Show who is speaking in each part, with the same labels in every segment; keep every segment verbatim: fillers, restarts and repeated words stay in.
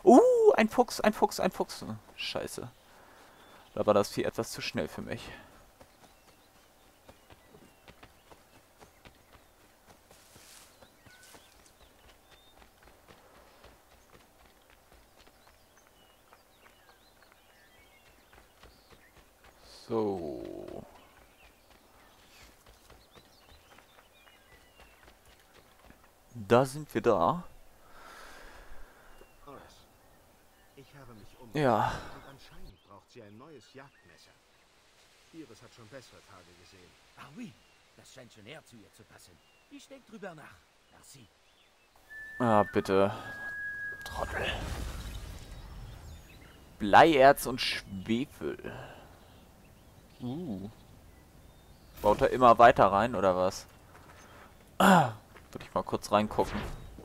Speaker 1: Uh, ein Fuchs, ein Fuchs, ein Fuchs. Scheiße. Da war das Vieh etwas zu schnell für mich. So. Da sind wir da.
Speaker 2: Ich habe mich umgeschaut
Speaker 1: Ja.
Speaker 2: und anscheinend braucht sie ein neues Jagdmesser. Iris hat schon bessere Tage gesehen.
Speaker 3: Ah oui, das scheint schon eher zu ihr zu passen. Ich denk drüber nach. Merci.
Speaker 1: Ah, bitte. Trottel. Bleierz und Schwefel. Uh. Baut er immer weiter rein, oder was? Ah, würde ich mal kurz reingucken.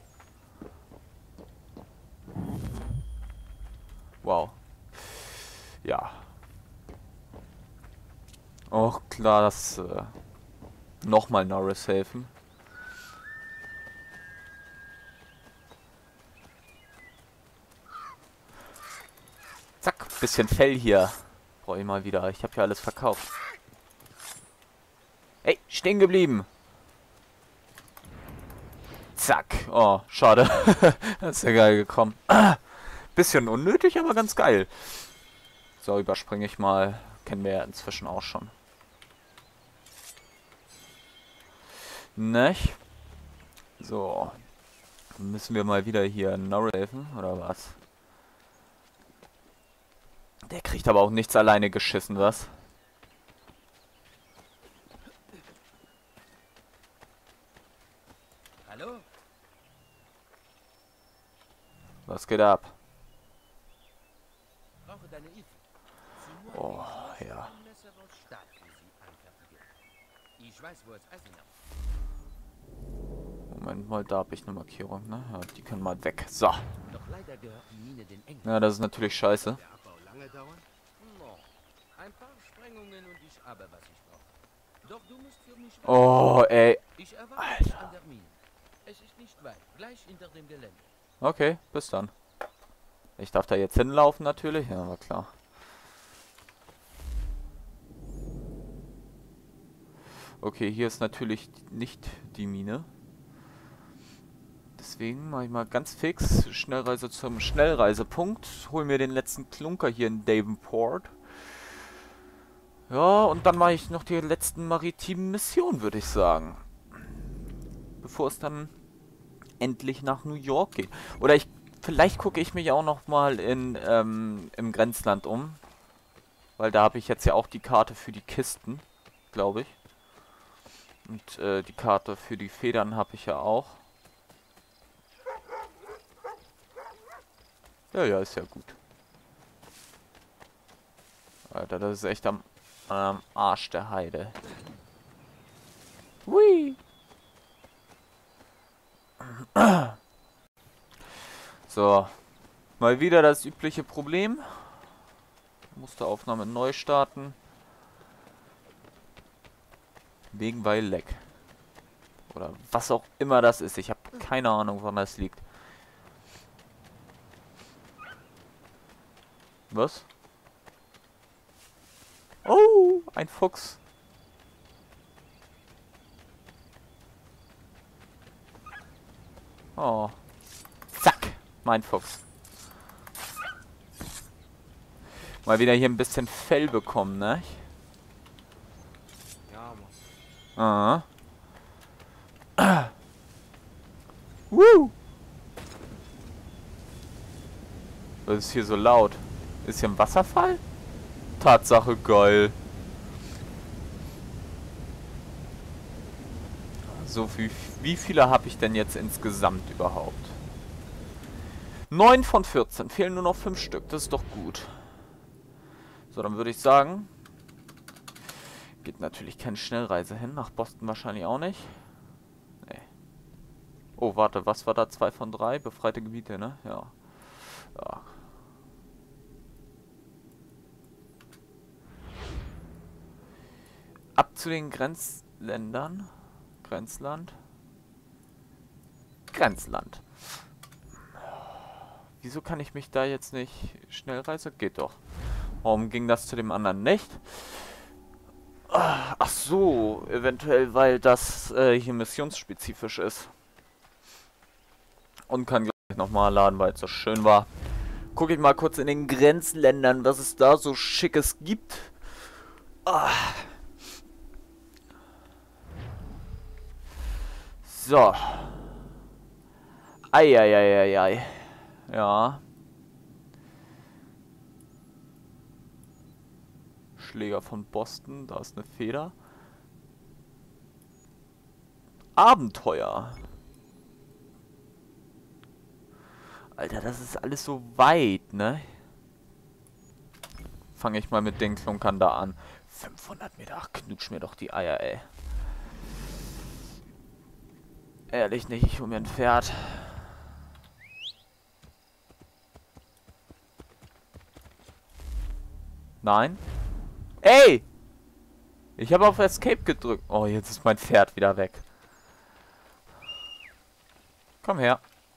Speaker 1: Wow. Ja. Auch klar, dass äh, nochmal Norris helfen. Zack, bisschen Fell hier. Brauche ich mal wieder. Ich habe ja alles verkauft. Ey, stehen geblieben. Zack. Oh, schade. Das ist ja geil gekommen. Ah, bisschen unnötig, aber ganz geil. So, überspringe ich mal. Kennen wir ja inzwischen auch schon. Nicht? So. Müssen wir mal wieder hier Norris helfen, oder was? Der kriegt aber auch nichts alleine geschissen, was?
Speaker 3: Hallo?
Speaker 1: Was geht ab?
Speaker 3: Brauche deine Hilfe. Sie
Speaker 1: Oh,
Speaker 3: nur ein
Speaker 1: ja.
Speaker 3: Messer aus Stahl für sie anfertigen. Ich weiß, wo es Eisenach.
Speaker 1: Moment mal, da habe ich eine Markierung, ne? Ja, die können mal weg. So.
Speaker 3: Doch leider gehört die Mine den Engeln.
Speaker 1: Ja, das ist natürlich scheiße.
Speaker 2: Der Abbau lange dauern?
Speaker 3: No. Ein paar Sprengungen und ich habe, was ich brauche. Doch du musst für mich...
Speaker 1: Oh, ey.
Speaker 3: Ich erwarte dich
Speaker 1: Alter.
Speaker 3: an der Mine. Es ist nicht weit, gleich hinter dem Gelände.
Speaker 1: Okay, bis dann. Ich darf da jetzt hinlaufen natürlich. Ja, war klar. Okay, hier ist natürlich nicht die Mine. Deswegen mache ich mal ganz fix Schnellreise zum Schnellreisepunkt. Hol mir den letzten Klunker hier in Davenport. Ja, und dann mache ich noch die letzten maritimen Missionen, würde ich sagen. Bevor es dann endlich nach New York geht. Oder ich, vielleicht gucke ich mich auch noch mal in, ähm, im Grenzland um. Weil da habe ich jetzt ja auch die Karte für die Kisten, glaube ich. Und äh, die Karte für die Federn habe ich ja auch. Ja, ja, ist ja gut. Alter, das ist echt am, am Arsch der Heide. Hui! So. Mal wieder das übliche Problem. Musste Aufnahme neu starten. Wegen weil Leck. Oder was auch immer das ist. Ich habe keine Ahnung, woran das liegt. Was? Oh, ein Fuchs. Oh. Zack, mein Fuchs. Mal wieder hier ein bisschen Fell bekommen, ne?
Speaker 2: Ja, Mann.
Speaker 1: Ah. Ah. Woo. Was ist hier so laut? Ist hier ein Wasserfall? Tatsache, geil. So, wie, wie viele habe ich denn jetzt insgesamt überhaupt? neun von vierzehn. Fehlen nur noch fünf Stück. Das ist doch gut. So, dann würde ich sagen... Geht natürlich keine Schnellreise hin. Nach Boston wahrscheinlich auch nicht. Nee. Oh, warte. Was war da? zwei von drei? Befreite Gebiete, ne? Ja. Ja. Ab zu den Grenzländern. Grenzland. Grenzland. Wieso kann ich mich da jetzt nicht... Schnellreise? Geht doch. Warum ging das zu dem anderen nicht? Ach so, eventuell, weil das äh, hier missionsspezifisch ist. Und kann gleich nochmal laden, weil es so schön war. Gucke ich mal kurz in den Grenzländern, was es da so Schickes gibt. Ah. So. Eieieiei. Ja. Schläger von Boston, da ist eine Feder. Abenteuer. Alter, das ist alles so weit, ne? Fange ich mal mit den Klunkern da an. fünfhundert Meter, ach, knutsch mir doch die Eier, ey. Ehrlich nicht, ich hol mir ein Pferd. Nein? Ey! Ich habe auf Escape gedrückt. Oh, jetzt ist mein Pferd wieder weg. Komm her.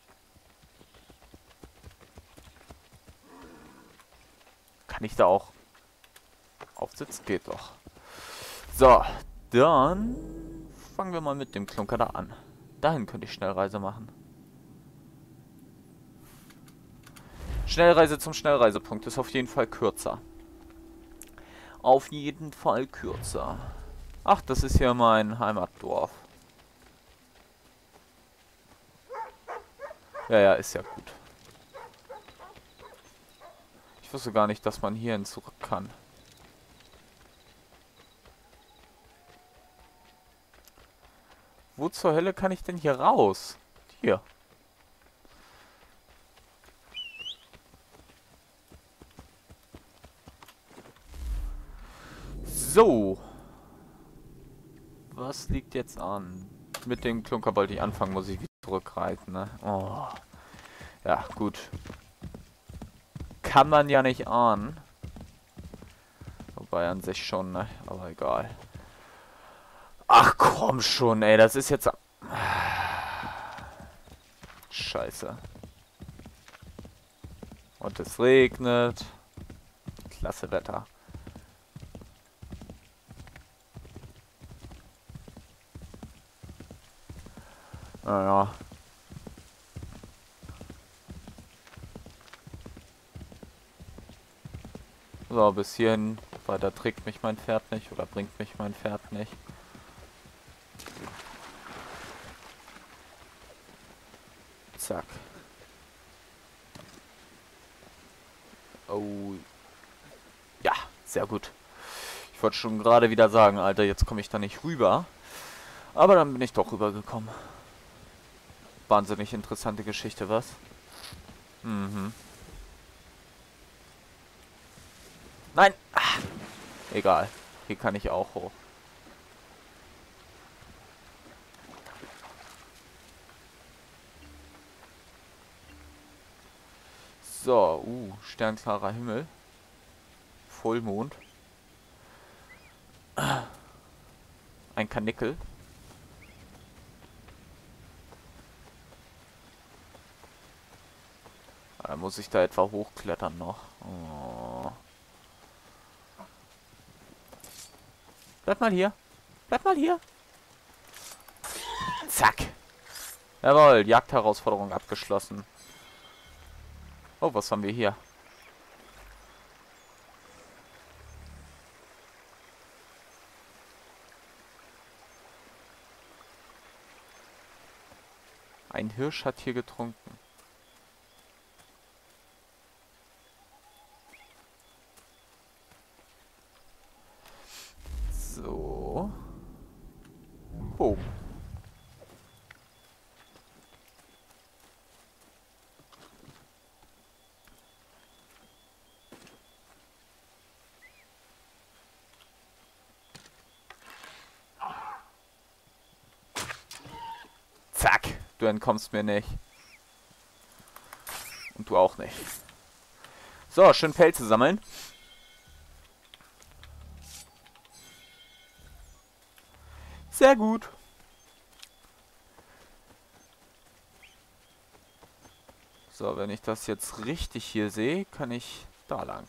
Speaker 1: Kann ich da auch aufsitzen? Geht doch. So, dann fangen wir mal mit dem Klunker da an. Dahin könnte ich Schnellreise machen. Schnellreise zum Schnellreisepunkt ist auf jeden Fall kürzer. Auf jeden Fall kürzer. Ach, das ist ja mein Heimatdorf. Ja, ja, ist ja gut. Ich wusste gar nicht, dass man hierhin zurück kann. Wo zur Hölle kann ich denn hier raus? Hier. So. Was liegt jetzt an? Mit dem Klunker wollte ich anfangen, muss ich wieder zurückreiten, ne? Oh. Ja, gut. Kann man ja nicht ahnen. Wobei an sich schon, ne? Aber egal. Ach komm schon, ey, das ist jetzt... Scheiße. Und es regnet. Klasse Wetter. Naja. So, bis hierhin. Weiter trägt mich mein Pferd nicht oder bringt mich mein Pferd nicht. Zack. Oh. Ja, sehr gut. Ich wollte schon gerade wieder sagen, Alter, jetzt komme ich da nicht rüber. Aber dann bin ich doch rübergekommen. Wahnsinnig interessante Geschichte, was? Mhm. Nein! Ah. Egal. Hier kann ich auch hoch. So, uh, sternklarer Himmel. Vollmond. Ein Karnickel. Da muss ich da etwa hochklettern noch. Oh. Bleib mal hier. Bleib mal hier. Zack. Jawohl, Jagdherausforderung abgeschlossen. Oh, was haben wir hier? Ein Hirsch hat hier getrunken. So. Oh. Zack. Du entkommst mir nicht. Und du auch nicht. So, schön Pelze sammeln. Sehr gut. So, wenn ich das jetzt richtig hier sehe, kann ich da lang.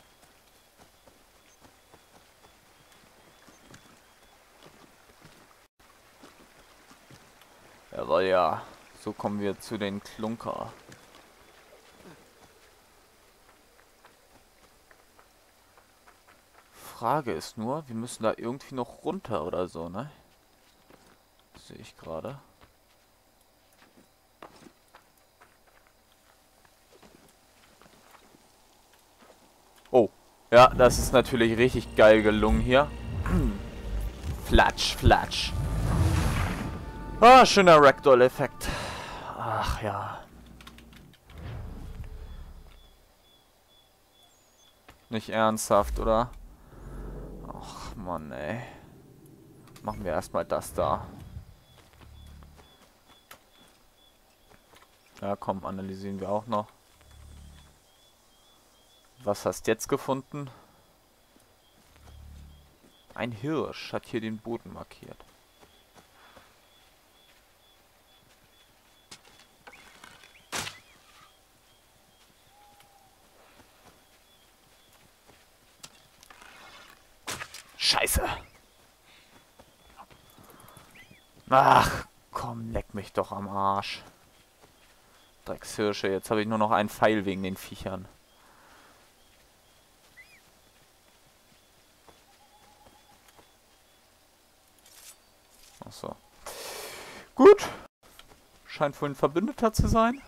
Speaker 1: Jawohl, ja. So kommen wir zu den Klunker. Frage ist nur, wir müssen da irgendwie noch runter oder so, ne? Sehe ich gerade. Oh, ja, das ist natürlich richtig geil gelungen hier. Flatsch, flatsch. Ah, schöner Ragdoll-Effekt. Ach ja. Nicht ernsthaft, oder? Ach, Mann, ey. Machen wir erstmal das da. Ja, komm, analysieren wir auch noch. Was hast du jetzt gefunden? Ein Hirsch hat hier den Boden markiert. Scheiße. Ach, komm, leck mich doch am Arsch. Dreckshirsche, jetzt habe ich nur noch einen Pfeil wegen den Viechern. Achso. Gut. Scheint wohl ein Verbündeter zu sein.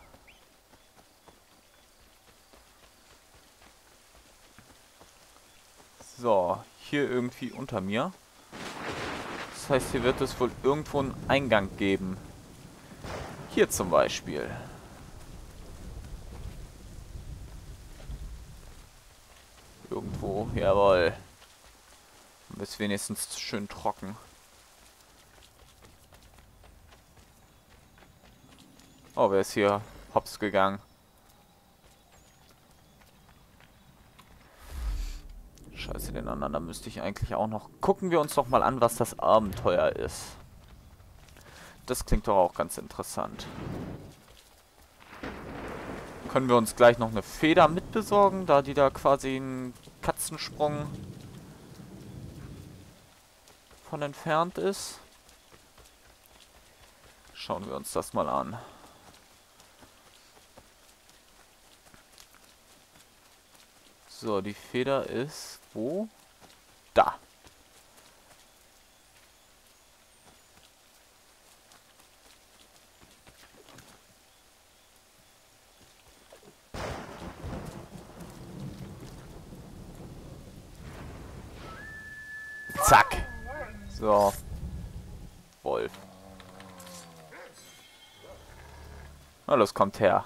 Speaker 1: So, hier irgendwie unter mir. Das heißt, hier wird es wohl irgendwo einen Eingang geben. Hier zum Beispiel. Irgendwo, jawohl. Ist wenigstens schön trocken. Oh, wer ist hier hops gegangen? Scheiße, den anderen, da müsste ich eigentlich auch noch... Gucken wir uns doch mal an, was das Abenteuer ist. Das klingt doch auch ganz interessant. Können wir uns gleich noch eine Feder mitbesorgen, da die da quasi einen Katzensprung von entfernt ist? Schauen wir uns das mal an. So, die Feder ist wo? Da. Zack. So. Wolf. Na, los, kommt her.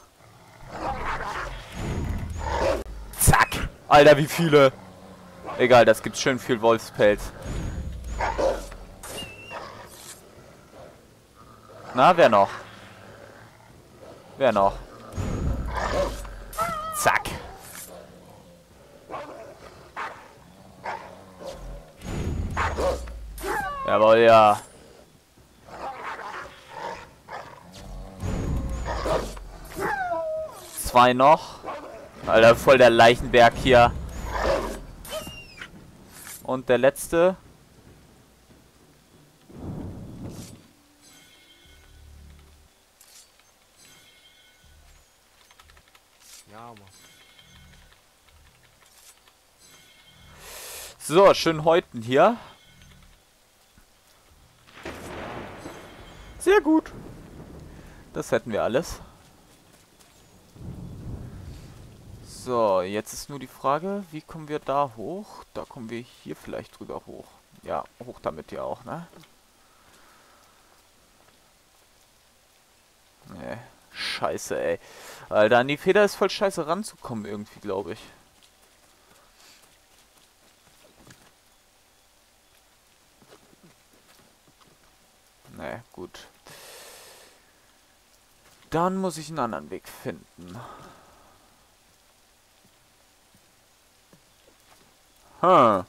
Speaker 1: Zack. Alter, wie viele. Egal, das gibt schön viel Wolfspelz. Na, wer noch? Wer noch? Zack. Jawohl, ja. Zwei noch. Alter, voll der Leichenberg hier. Und der letzte.
Speaker 2: Ja, Mann.
Speaker 1: So, schön häuten hier. Sehr gut. Das hätten wir alles. So, jetzt ist nur die Frage, wie kommen wir da hoch? Da kommen wir hier vielleicht drüber hoch. Ja, hoch damit ja auch, ne? Nee, scheiße, ey. Alter, an die Feder ist voll scheiße ranzukommen irgendwie, glaube ich. Nee, gut. Dann muss ich einen anderen Weg finden. Hm.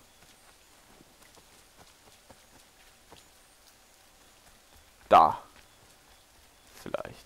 Speaker 1: Da. Vielleicht.